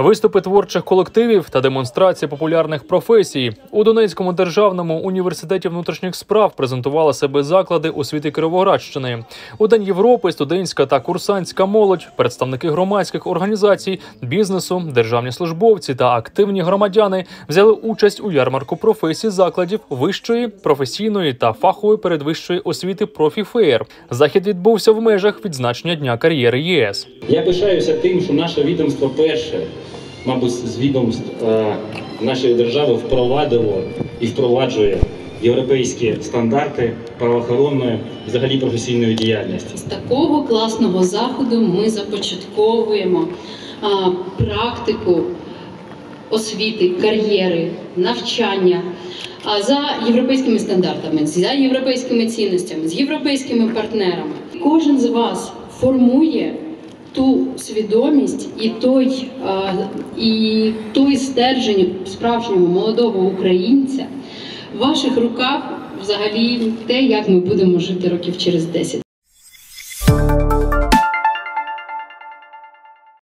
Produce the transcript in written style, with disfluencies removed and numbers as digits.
Виступи творчих колективів та демонстрація популярних професій. У Донецькому державному університеті внутрішніх справ презентували себе заклади освіти Кіровоградщини. У День Європи студентська та курсантська молодь, представники громадських організацій, бізнесу, державні службовці та активні громадяни взяли участь у ярмарку професій закладів вищої, професійної та фахової передвищої освіти «Профіфеєр». Захід відбувся в межах відзначення Дня кар'єри ЄС. Я пишаюся тим, що наше відомство перше, мабуть, з відомств нашої держави впровадило і впроваджує європейські стандарти правоохоронної, взагалі професійної діяльності. З такого класного заходу ми започатковуємо практику освіти, кар'єри, навчання за європейськими стандартами, за європейськими цінностями, з європейськими партнерами. Кожен з вас формує ту свідомість і той стержень справжнього молодого українця. В ваших руках взагалі те, як ми будемо жити років через 10.